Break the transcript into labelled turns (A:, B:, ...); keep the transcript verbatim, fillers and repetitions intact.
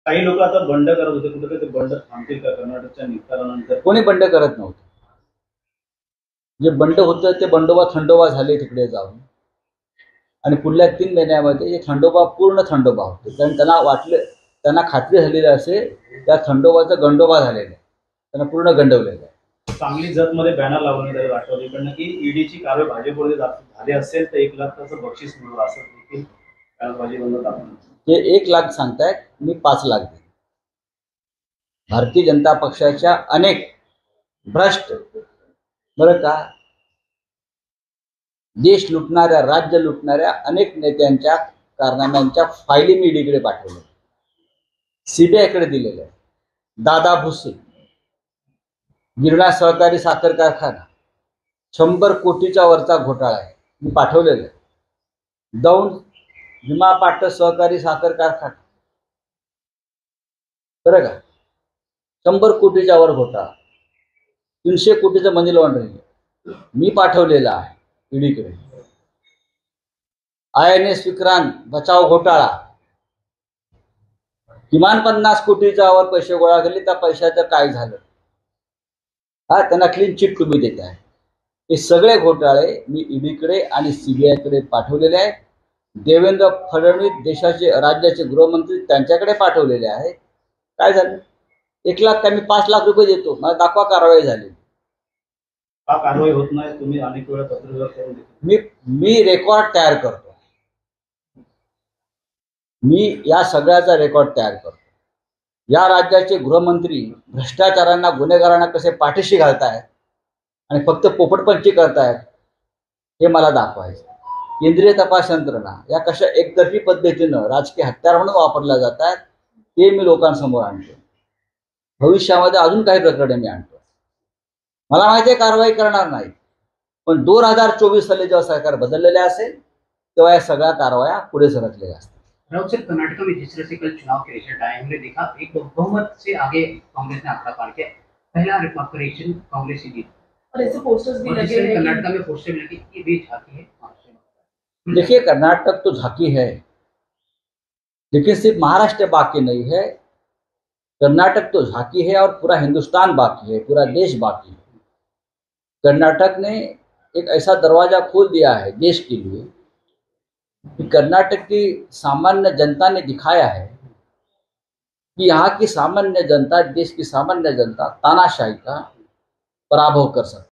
A: काही लोक आता बंड करत होते, कुठे ते बंड थांबतील का कर्नाटकच्या निकालानंतर?
B: कोणी बंड करत नव्हतं. जे बंड होतं ते बंडोबा थंडोबा झाले तिकडे जाऊन, आणि पुढल्या तीन महिन्यामध्ये थंडोबा पूर्ण थंडोबा होते. कारण त्यांना वाटलं, त्यांना खात्री झालेली असेल त्या थंडोबाचं गंडोबा झालेलं आहे, त्यांना पूर्ण गंडवलेलं आहे.
A: सांगली जत मध्ये बॅनर लावण्यात आले राष्ट्रवादीकडनं की ईडीची कारवाई भाजपमध्ये झाली असेल तर एक लाखाचं बक्षीस मिळू, असं देखील बॅनरबाजी बंद दाखवलं.
B: ते एक लाख सांगतायत, मी पाच लाख देईन. भारतीय जनता पक्षाच्या अनेक भ्रष्ट, बरं का, देश लुटणाऱ्या, राज्य लुटणाऱ्या अनेक नेत्यांच्या कारनाम्यांच्या फायली मी ईडीकडे पाठवल्या, सीबीआयकडे दिलेल्या. दादा भुसे, गिरणा सहकारी साखर कारखाना, शंभर कोटीच्या वरचा घोटाळा आहे, मी पाठवलेला आहे. दौंड भीमा पाट सहकारी साखर कारखाना, बरं का, शंभर कोटीच्या वर घोटाळा, तीनशे कोटीचं मनी लॉन्ड्रिंग मी पाठवलेला आहे ईडीकडे. आय एन एस विक्रांत बचाव घोटाळा, किमान पन्नास कोटीच्या वर पैसे गोळा केले, त्या पैशाचं काय झालं, हा त्यांना क्लीन चिट तुम्ही देत आहे. हे सगळे घोटाळे मी ईडीकडे आणि सीबीआयकडे पाठवलेले आहेत. देवेंद्र फडणवीस देशाचे राज्याचे गृहमंत्री त्यांच्याकडे पाठवलेले आहेत. काय झालं? एक लाख काय मी पाच लाख रुपये देतो, मला दाखवा कारवाई झाली.
A: का कारवाई होत नाही? तुम्ही अनेक वेळा पत्रव्यवहार करून देतो.
B: मी मी रेकॉर्ड तयार करतो, मी या सगळ्याचा रेकॉर्ड तयार करतो. या राज्याचे गृहमंत्री भ्रष्टाचारांना, गुन्हेगारांना कसे पाठीशी घालतायत आणि फक्त पोपटपंची करतायत हे मला दाखवायचं. केंद्रीय तपास यंत्रणा या कशा एकतर्फी पद्धतीनं राजकीय हत्यार म्हणून वापरल्या जातात ते मी लोकांसमोर आणतो. भविष्यामध्ये अजून काही प्रकरणे मी आणतो. मला माहिती आहे कारवाई करणार नाही, पण दोन हजार चोवीस साली जेव्हा सरकार बदललेले असेल तेव्हा या सगळ्या कारवाया पुढे सरकलेल्या असतात.
C: राउत सर, कर्नाटक में जिस तरह से कल चुनाव के रिजल्ट आए, हमने देखा एक बहुमत से आगे कांग्रेस ने आंकड़ा पार किया, पहला रिकॉर्पोरेशन कांग्रेस की जीत,
D: और ऐसे पोस्टर्स भी लगे हैं
C: कर्नाटक में पोस्टर भी लगे, ये भी झांकी है।
B: देखिए, कर्नाटक तो झांकी है, लेकिन सिर्फ महाराष्ट्र बाकी नहीं है, कर्नाटक तो झांकी है और पूरा हिंदुस्तान बाकी है, पूरा देश बाकी है। कर्नाटक ने एक ऐसा दरवाजा खोल दिया है देश के लिए कि कर्नाटक की सामान्य जनता ने दिखाया है कि यहाँ की सामान्य जनता, देश की सामान्य जनता तानाशाही का पराभव कर सकती है।